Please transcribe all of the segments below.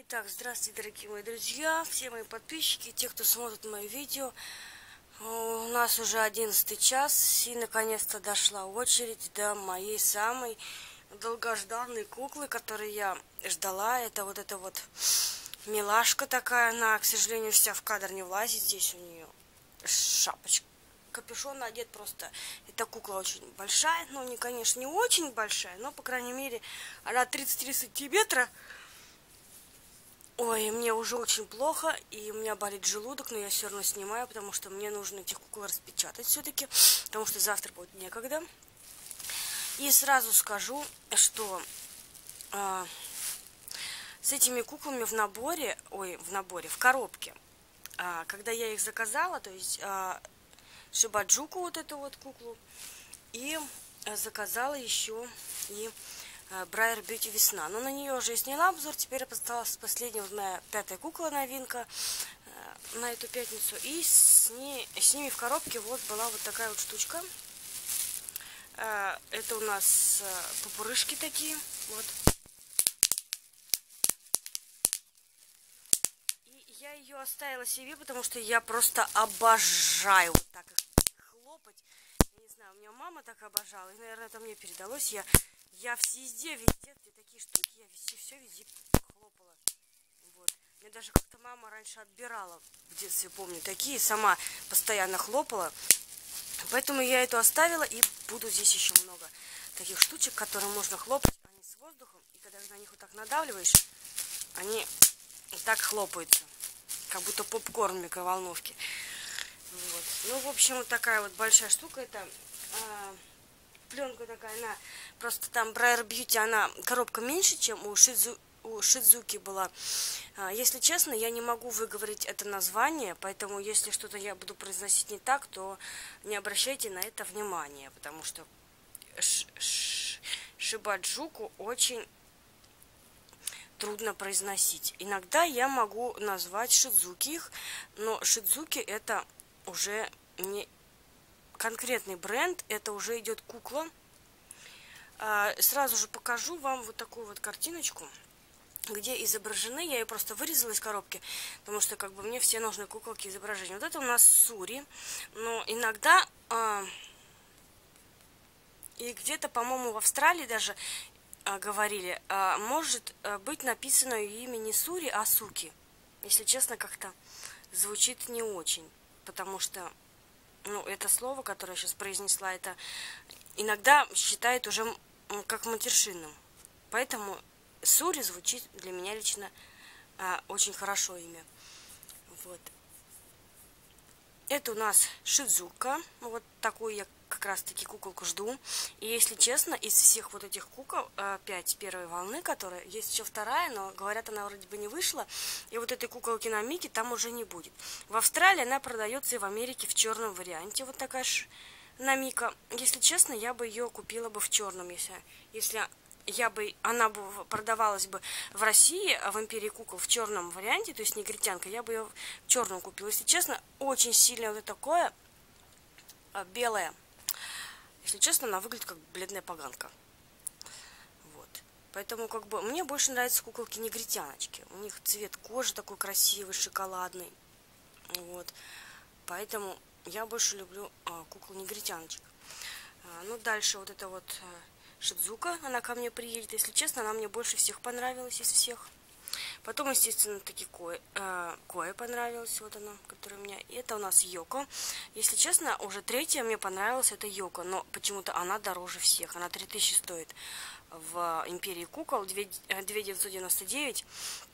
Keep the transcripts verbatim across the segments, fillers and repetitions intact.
Итак, здравствуйте, дорогие мои друзья, все мои подписчики, те, кто смотрит мои видео. У нас уже одиннадцатый час, и наконец-то дошла очередь до моей самой долгожданной куклы, которую я ждала. Это вот эта вот милашка такая, она, к сожалению, вся в кадр не влазит. Здесь у нее шапочка, капюшон надет просто. Эта кукла очень большая, ну, не, конечно, не очень большая, но, по крайней мере, она тридцать три сантиметра. Ой, мне уже очень плохо, и у меня болит желудок, но я все равно снимаю, потому что мне нужно этих кукол распечатать все-таки, потому что завтра будет некогда. И сразу скажу, что э, с этими куклами в наборе, ой, в наборе, в коробке, э, когда я их заказала, то есть э, Шибаджуку, вот эту вот куклу, и э, заказала еще и Брайер Бьюти Весна. Но на нее уже сняла обзор. Теперь осталась последняя, вот моя пятая кукла, новинка э, на эту пятницу. И с, ней, с ними в коробке вот была вот такая вот штучка. Э, это у нас э, пупырышки такие. Вот. И я ее оставила себе, потому что я просто обожаю вот так их хлопать. Я не знаю, у меня мама так обожала. И, наверное, это мне передалось. Я Я везде, везде, где такие штуки, я везде, все везде хлопала. Вот. Мне даже как-то мама раньше отбирала, в детстве помню, такие, сама постоянно хлопала. Поэтому я эту оставила, и буду здесь еще много таких штучек, которые можно хлопать. Они с воздухом, и когда на них вот так надавливаешь, они так хлопаются, как будто попкорн в микроволновке. Вот. Ну, в общем, вот такая вот большая штука, это... А, пленка такая, она просто там Брайер Бьюти, она коробка меньше, чем у, Шидзу, у Шидзуки была. А, если честно, я не могу выговорить это название, поэтому если что-то я буду произносить не так, то не обращайте на это внимания, потому что ш, ш, Шибаджуку очень трудно произносить. Иногда я могу назвать Шидзуки их, но Шидзуки это уже не конкретный бренд, это уже идет кукла. А, сразу же покажу вам вот такую вот картиночку, где изображены, я ее просто вырезала из коробки, потому что как бы мне все нужны куколки изображения. Вот это у нас Сури, но иногда а, и где-то, по-моему, в Австралии даже а, говорили, а, может быть написано ее имя не Сури, а Суки. Если честно, как-то звучит не очень, потому что ну, это слово, которое я сейчас произнесла, это иногда считают уже как матершинным. Поэтому Сури звучит для меня лично а, очень хорошо имя. Вот. Это у нас Шидзука. Вот такую я как раз таки куколку жду. И если честно, из всех вот этих кукол, пять первой волны, которые есть еще вторая, но говорят, она вроде бы не вышла. И вот этой куколки на Мики там уже не будет. В Австралии она продается и в Америке в черном варианте. Вот такая ж Намика. Если честно, я бы ее купила бы в черном, если, если я бы, она бы продавалась бы в России, в Империи кукол в черном варианте, то есть негритянка, я бы ее в черном купила. Если честно, очень сильно вот такое белое. Если честно, она выглядит как бледная поганка. Вот. Поэтому как бы мне больше нравятся куколки негритяночки. У них цвет кожи такой красивый, шоколадный. Вот. Поэтому я больше люблю а, кукол негритяночек. А, ну, дальше вот это вот а, Шидзука. Она ко мне приедет. Если честно, она мне больше всех понравилась из всех. Потом, естественно, таки Кое, э, Кое понравилась, вот она, которая у меня. И это у нас Йоко. Если честно, уже третья мне понравилась, это Йоко, но почему-то она дороже всех. Она три тысячи стоит в Империи кукол, две тысячи девятьсот девяносто девять.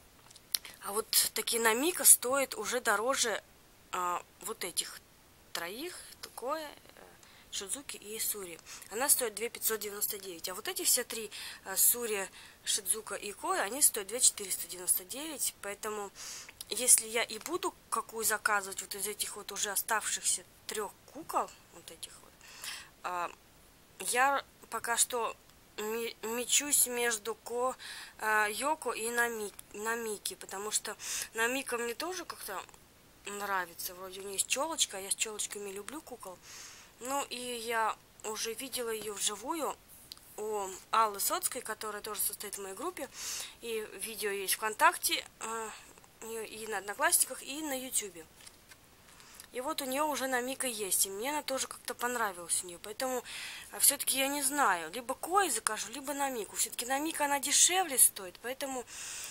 А вот такие Намика стоят уже дороже э, вот этих троих, Кое, Шидзуки и Сури. Она стоит две тысячи пятьсот девяносто девять. А вот эти все три, Сури, Шидзука и Кой, они стоят две тысячи четыреста девяносто девять. Поэтому, если я и буду какую заказывать вот из этих вот уже оставшихся трех кукол, вот этих вот, я пока что мечусь между Ко, Йоко и Намики, потому что Намика мне тоже как-то нравится. Вроде у нее есть челочка, а я с челочками люблю кукол. Ну и я уже видела ее вживую у Аллы Соцкой, которая тоже состоит в моей группе. И видео есть ВКонтакте, и на Одноклассниках, и на Ютубе. И вот у нее уже Намика есть, и мне она тоже как-то понравилась у нее. Поэтому все-таки я не знаю, либо Кой закажу, либо Намику. Все-таки Намика она дешевле стоит, поэтому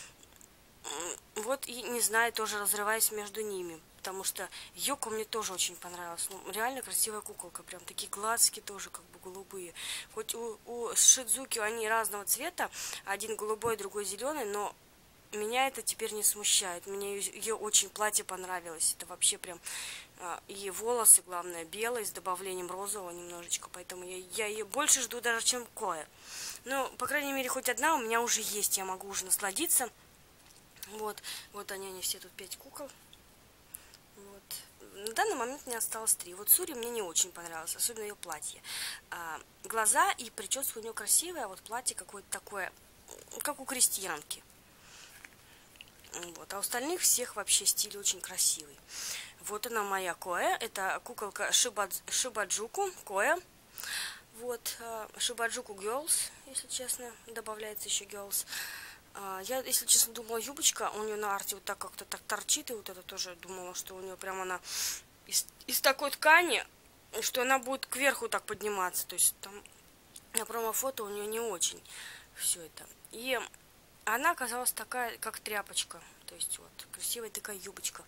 вот и не знаю, тоже разрываюсь между ними. Потому что Йоко мне тоже очень понравилась. Ну, реально красивая куколка, прям такие глазки тоже как бы голубые. Хоть у, у Шидзуки они разного цвета, один голубой, другой зеленый, но меня это теперь не смущает. Мне ее очень платье понравилось. Это вообще прям... И волосы, главное, белые, с добавлением розового немножечко. Поэтому я, я ее больше жду даже, чем Коя. Ну, по крайней мере, хоть одна у меня уже есть. Я могу уже насладиться. Вот, вот они, они все тут пять кукол. Вот. На данный момент мне осталось три. Вот Сури мне не очень понравилось, особенно ее платье. А, глаза и прическа у нее красивая, а вот платье какое-то такое, как у крестьянки. Вот. А у остальных всех вообще стиль очень красивый. Вот она моя Коя. Это куколка Шиба... Шибаджуку Коя. Вот. Шибаджуку Girls, если честно. Добавляется еще Girls. Я, если честно, думала, юбочка у нее на арте вот так как-то так торчит. И вот это тоже думала, что у нее прям она из, из такой ткани, что она будет кверху так подниматься. То есть там на промо-фото у нее не очень все это. И она оказалась такая, как тряпочка. То есть вот, красивая такая юбочка.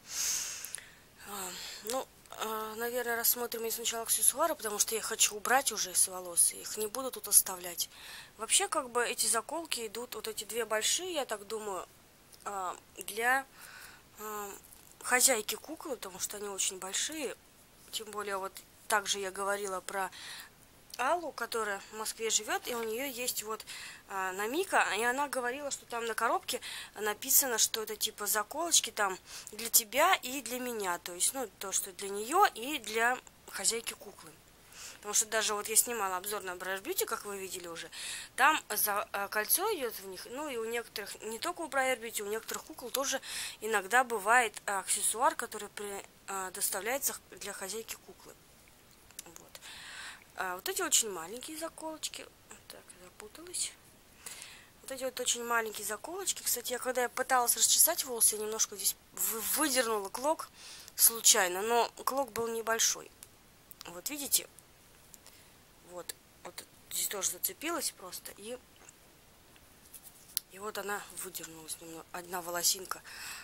А, ну, а, наверное, рассмотрим и сначала аксессуары, потому что я хочу убрать уже с волос. Их не буду тут оставлять. Вообще, как бы, эти заколки идут, вот эти две большие, я так думаю, а, для а, хозяйки куклы, потому что они очень большие. Тем более, вот также я говорила про Аллу, которая в Москве живет, и у нее есть вот а, Намика, и она говорила, что там на коробке написано, что это типа заколочки там для тебя и для меня, то есть, ну, то, что для нее и для хозяйки куклы. Потому что даже вот я снимала обзор на Briar Beauty, как вы видели уже, там за, а, кольцо идет в них, ну и у некоторых, не только у Briar Beauty, у некоторых кукол тоже иногда бывает а, аксессуар, который при, а, доставляется для хозяйки куклы. А вот эти очень маленькие заколочки. Так, запуталась. Вот эти вот очень маленькие заколочки. Кстати, я когда я пыталась расчесать волосы, я немножко здесь выдернула клок случайно, но клок был небольшой. Вот видите? Вот, вот здесь тоже зацепилась просто. И, и вот она выдернулась немного. Одна волосинка.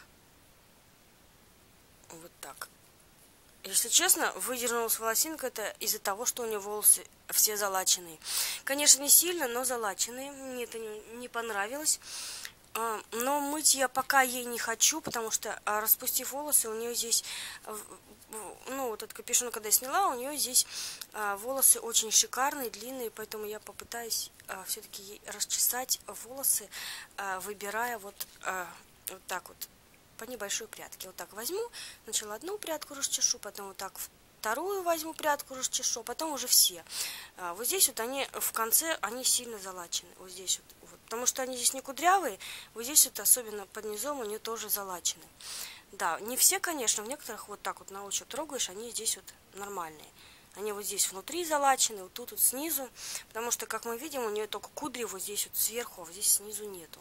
Вот так. Если честно, выдернулась волосинка это из-за того, что у нее волосы все залаченные. Конечно, не сильно, но залаченные. Мне это не, не понравилось. А, но мыть я пока ей не хочу, потому что, а, распустив волосы, у нее здесь, ну, вот этот капюшон, когда я сняла, у нее здесь а, волосы очень шикарные, длинные, поэтому я попытаюсь а, все-таки ей расчесать волосы, а, выбирая вот, а, вот так вот. По небольшой прядке. Вот так возьму, сначала одну прядку расчешу, потом вот так вторую возьму прядку расчешу, потом уже все. А, вот здесь вот они в конце, они сильно залачены. Вот здесь вот, вот. Потому что они здесь не кудрявые, вот здесь вот особенно под низом они тоже залачены. Да, не все, конечно, в некоторых вот так вот на ощупь трогаешь, они здесь вот нормальные. Они вот здесь внутри залачены, вот тут вот снизу, потому что, как мы видим, у нее только кудри вот здесь вот сверху, а вот здесь снизу нету.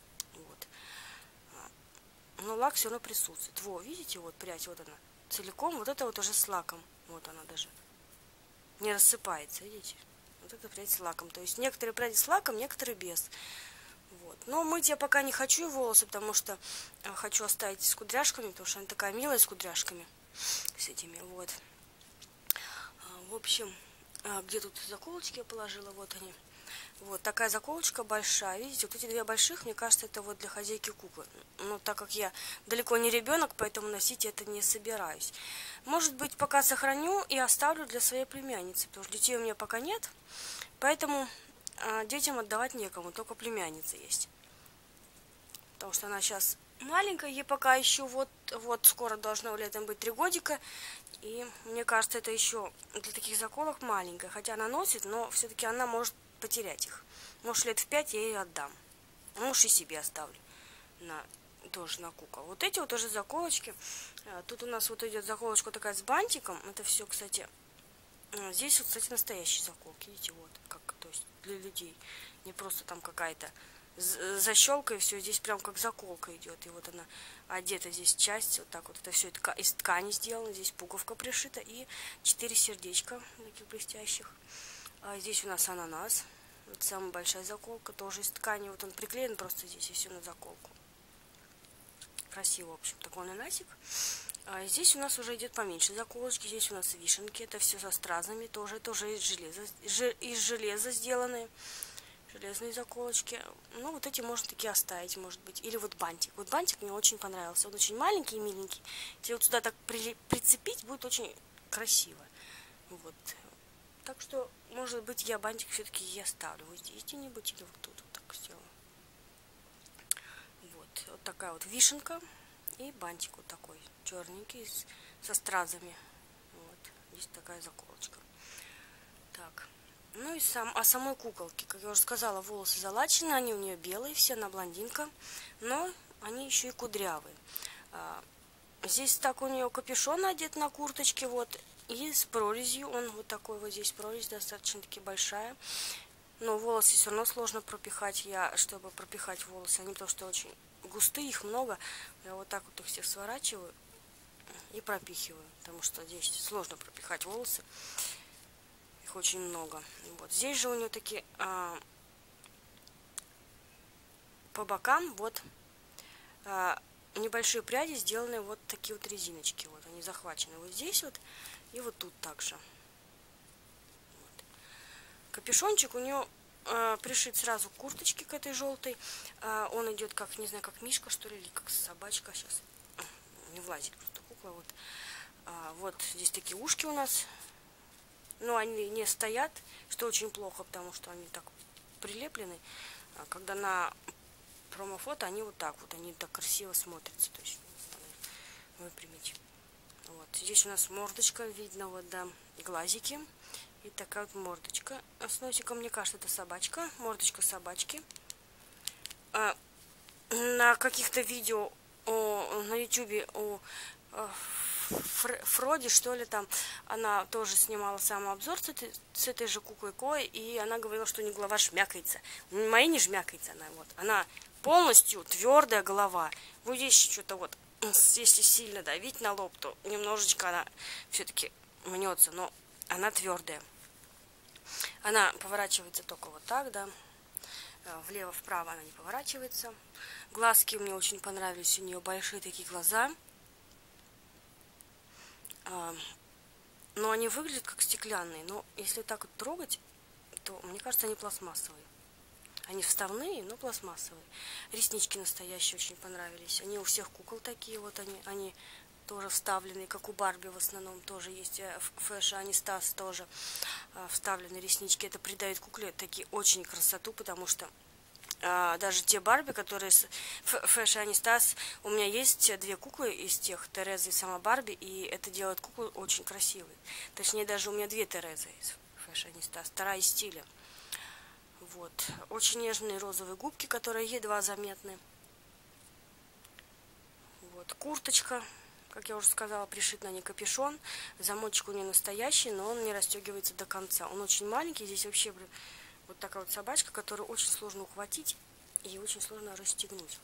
Но лак все равно присутствует. Во, видите, вот прядь, вот она. Целиком, вот это вот уже с лаком. Вот она даже. Не рассыпается, видите? Вот это прядь с лаком. То есть некоторые пряди с лаком, некоторые без. Вот. Но мыть я пока не хочу волосы, потому что хочу оставить с кудряшками, потому что она такая милая с кудряшками. С этими, вот. В общем, где тут заколочки я положила, вот они. Вот такая заколочка большая. Видите, вот эти две больших, мне кажется, это вот для хозяйки куклы. Но так как я далеко не ребенок, поэтому носить это не собираюсь. Может быть, пока сохраню и оставлю для своей племянницы, потому что детей у меня пока нет. Поэтому а, детям отдавать некому, только племянница есть. Потому что она сейчас маленькая, ей пока еще вот, вот скоро должно летом быть три годика. И мне кажется, это еще для таких заколок маленькая. Хотя она носит, но все-таки она может потерять их. Может, лет в пять я ей отдам. Может, и себе оставлю. На, тоже на кукол. Вот эти вот уже заколочки. Тут у нас вот идет заколочка такая с бантиком. Это все, кстати, Здесь вот, кстати, настоящие заколки, видите, вот, как, то есть для людей, не просто там какая-то защелка и все, здесь прям как заколка идет, и вот она одета, здесь часть, вот так вот, это все из ткани сделано, здесь пуговка пришита и четыре сердечка таких блестящих. А здесь у нас ананас, вот самая большая заколка, тоже из ткани, вот он приклеен просто здесь и все на заколку. Красиво, в общем, такой ананасик. А здесь у нас уже идет поменьше заколочки. Здесь у нас вишенки. Это все со стразами. Тоже, тоже из железа, из железа сделаны. Железные заколочки. Ну, вот эти можно такие оставить, может быть. Или вот бантик. Вот бантик мне очень понравился. Он очень маленький и миленький. Если вот сюда так при, прицепить, будет очень красиво. Вот. Так что, может быть, я бантик все-таки и оставлю. Вот здесь где-нибудь или вот тут вот так сделаю. Вот. Вот такая вот вишенка. И бантик вот такой, черненький, с, со стразами. Вот, здесь такая заколочка. Так, ну и сам, о самой куколке, как я уже сказала, волосы залачены, они у нее белые, все, она блондинка, но они еще и кудрявые. А, здесь так у нее капюшон одет на курточке, вот, и с прорезью, он вот такой вот здесь прорезь, достаточно-таки большая. Но волосы все равно сложно пропихать, я, чтобы пропихать волосы, они потому что очень густые, их много. Я вот так вот их всех сворачиваю и пропихиваю, потому что здесь сложно пропихать волосы. Их очень много. Вот здесь же у нее такие а, по бокам вот а, небольшие пряди, сделаны вот такие вот резиночки. Вот они захвачены вот здесь вот и вот тут также. Вот. Капюшончик у нее пришит сразу к курточке, к этой желтой. Он идет как, не знаю, как мишка, что ли, или как собачка. Сейчас не влазит просто кукла. Вот. Вот здесь такие ушки у нас. Но они не стоят, что очень плохо, потому что они так прилеплены. Когда на промофото они вот так вот, они так красиво смотрятся. То есть выпрямить. Вот. Здесь у нас мордочка, видно, вот, да, глазики. И такая вот мордочка с носиком, мне кажется, это собачка, мордочка собачки. А, на каких-то видео о, на ютубе о, о Фроди, что ли, там, она тоже снимала сам обзор с этой, с этой же куклой Кой, и она говорила, что у нее голова шмякается. Моя не шмякается, она вот, она полностью твердая голова. Вот здесь что-то вот, если сильно давить на лоб, то немножечко она все-таки мнется, но она твердая. Она поворачивается только вот так, да. Влево-вправо она не поворачивается. Глазки мне очень понравились. У нее большие такие глаза. Но они выглядят как стеклянные. Но если вот так вот трогать, то, мне кажется, они пластмассовые. Они вставные, но пластмассовые. Реснички настоящие очень понравились. Они у всех кукол такие вот. Они, они тоже вставленные, как у Барби в основном. Тоже есть Фэша Анистас тоже вставленные реснички. Это придает кукле такие очень красоту, потому что а, даже те Барби, которые с Фэша Анистас, у меня есть две куклы из тех, Тереза и сама Барби, и это делает куклу очень красивой. Точнее, даже у меня две Терезы из Фэша Анистас, вторая из стиля. Вот. Очень нежные розовые губки, которые едва заметны. Вот. Курточка, как я уже сказала, пришит на ней капюшон. Замочек у нее настоящий, но он не расстегивается до конца. Он очень маленький. Здесь вообще вот такая вот собачка, которую очень сложно ухватить и очень сложно расстегнуть.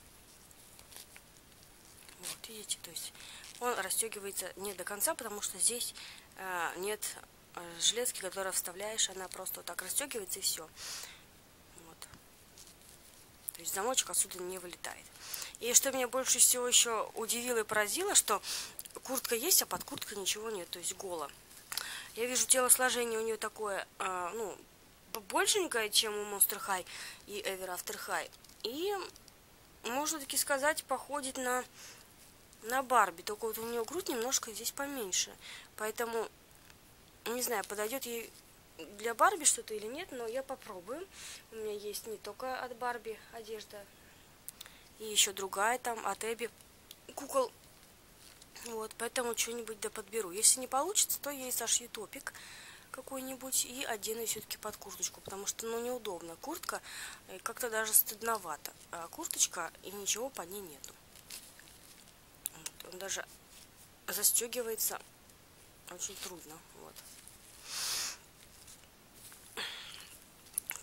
Вот, видите, то есть он расстегивается не до конца, потому что здесь э, нет железки, которую вставляешь, она просто вот так расстегивается и все. Вот. То есть замочек отсюда не вылетает. И что меня больше всего еще удивило и поразило, что куртка есть, а под курткой ничего нет, то есть голо. Я вижу, телосложение у нее такое, э, ну, большенькое, чем у Monster High и Ever After High. И, можно таки сказать, походит на, на Барби, только вот у нее грудь немножко здесь поменьше. Поэтому, не знаю, подойдет ей для Барби что-то или нет, но я попробую. У меня есть не только от Барби одежда, и еще другая там от Эбби кукол. Вот, поэтому что-нибудь да подберу. Если не получится, то я ей сошью топик какой-нибудь и одену все-таки под курточку, потому что, ну, неудобно. Куртка, как-то даже стыдновато. А курточка, и ничего под ней нету. Вот, он даже застегивается очень трудно. Вот.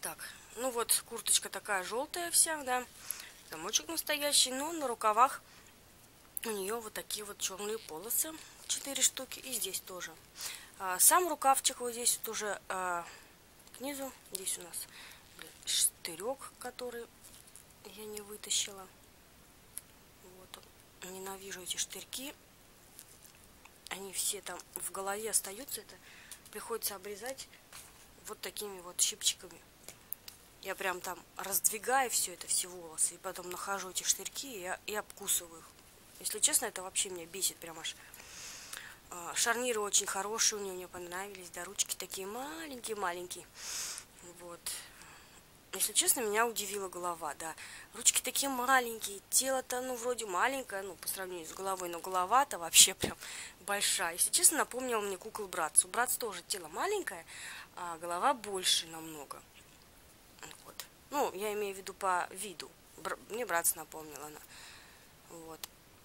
Так, ну вот курточка такая желтая вся, да, замочек настоящий, но на рукавах у нее вот такие вот черные полосы, четыре штуки, и здесь тоже. А, сам рукавчик вот здесь вот уже а, к низу, здесь у нас штырек, который я не вытащила. Вот он. Ненавижу эти штырьки. Они все там в голове остаются. Это приходится обрезать вот такими вот щипчиками. Я прям там раздвигаю все это, все волосы, и потом нахожу эти штырьки и, и обкусываю их. Если честно, это вообще меня бесит прям аж. А, шарниры очень хорошие у нее, мне понравились, да, ручки такие маленькие-маленькие. Вот. Если честно, меня удивила голова, да. Ручки такие маленькие, тело-то, ну, вроде маленькое, ну, по сравнению с головой, но голова-то вообще прям большая. Если честно, напомнила мне кукол Братц. У Братц тоже тело маленькое, а голова больше намного. Вот. Ну, я имею в виду по виду. Бр... Мне Братц напомнила она. Вот.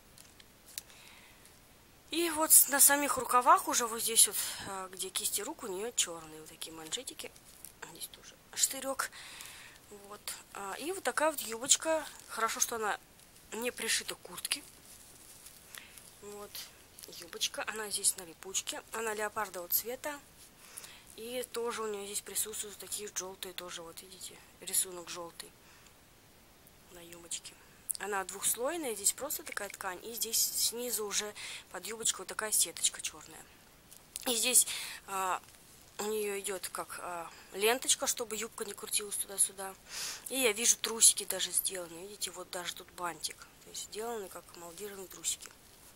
И вот на самих рукавах уже вот здесь вот, где кисти рук, у нее черные вот такие манжетики. Здесь тоже штырек. Вот. И вот такая вот юбочка. Хорошо, что она не пришита к куртке. Вот. Юбочка. Она здесь на липучке. Она леопардового цвета. И тоже у нее здесь присутствуют такие желтые тоже. Вот видите, рисунок желтый на юбочке. Она двухслойная. Здесь просто такая ткань. И здесь снизу уже под юбочкой вот такая сеточка черная. И здесь... У нее идет как а, ленточка, чтобы юбка не крутилась туда-сюда. И я вижу трусики даже сделаны. Видите, вот даже тут бантик. То есть сделаны как молдированные трусики.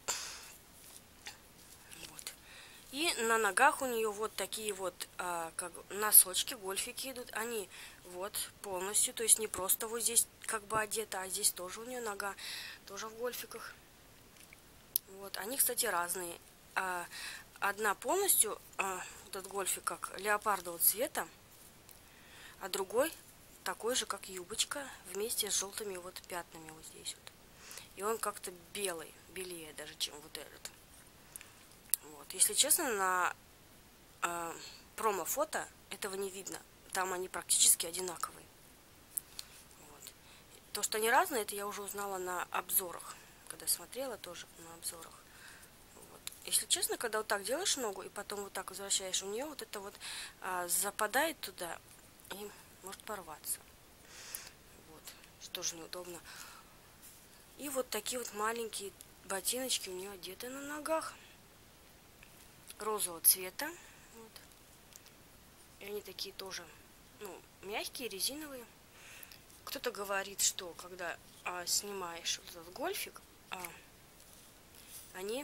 Вот. И на ногах у нее вот такие вот а, как носочки, гольфики идут. Они вот полностью, то есть не просто вот здесь как бы одета, а здесь тоже у нее нога, тоже в гольфиках. Вот. Они, кстати, разные. А, одна полностью... А, этот гольфик как леопардового цвета, а другой такой же, как юбочка, вместе с желтыми вот пятнами вот здесь вот. И он как-то белый, белее даже, чем вот этот. Вот. Если честно, на э, промо-фото этого не видно. Там они практически одинаковые. Вот. То, что они разные, это я уже узнала на обзорах. Когда смотрела тоже на обзорах. Если честно, когда вот так делаешь ногу и потом вот так возвращаешь, у нее вот это вот а, западает туда и может порваться. Вот, что же неудобно. И вот такие вот маленькие ботиночки у нее одеты на ногах. Розового цвета. Вот. И они такие тоже, ну, мягкие, резиновые. Кто-то говорит, что когда а, снимаешь вот этот гольфик, а, они...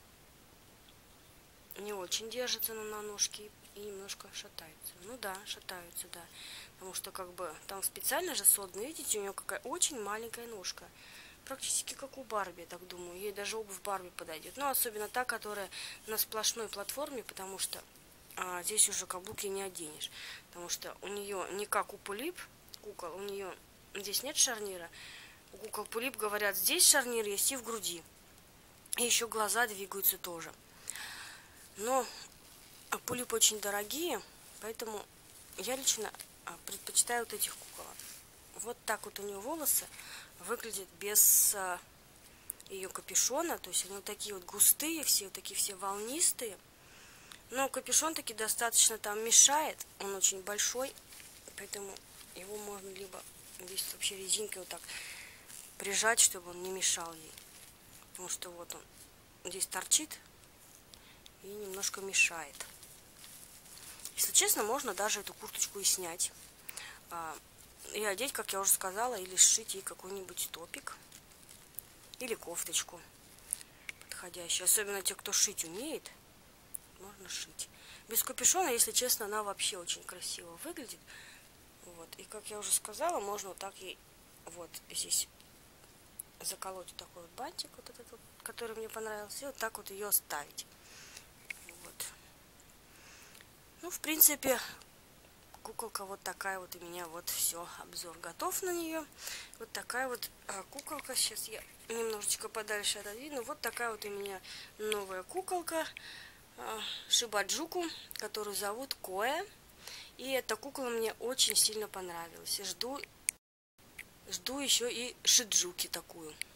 не очень держатся на ножке и немножко шатаются. Ну да, шатаются, да. Потому что как бы там специально же создано, видите, у нее какая очень маленькая ножка. Практически как у Барби, я так думаю. Ей даже обувь Барби подойдет. Ну, особенно та, которая на сплошной платформе, потому что а, здесь уже каблуки не оденешь. Потому что у нее не как у Пулип кукол, у нее здесь нет шарнира. У кукол Пулип, говорят, здесь шарнир есть и в груди. И еще глаза двигаются тоже. Но Пулипы очень дорогие, поэтому я лично предпочитаю вот этих кукол. Вот так вот у нее волосы выглядят без а, ее капюшона. То есть они вот такие вот густые, все вот такие все волнистые. Но капюшон таки достаточно там мешает. Он очень большой, поэтому его можно либо здесь вообще резинкой вот так прижать, чтобы он не мешал ей. Потому что вот он здесь торчит и немножко мешает. Если честно, можно даже эту курточку и снять. А, и одеть, как я уже сказала, или сшить ей какой-нибудь топик. Или кофточку подходящую. Особенно те, кто шить умеет, можно шить. Без капюшона, если честно, она вообще очень красиво выглядит. Вот. И как я уже сказала, можно вот так ей вот здесь заколоть вот такой вот бантик, вот этот вот, который мне понравился, и вот так вот ее оставить. Вот. Ну, в принципе, куколка вот такая вот у меня, вот все, обзор готов на нее. Вот такая вот а, куколка, сейчас я немножечко подальше отодвину. Вот такая вот у меня новая куколка а, Шибаджуку, которую зовут Коэ. И эта кукла мне очень сильно понравилась. И жду, жду еще и Шиджуки такую.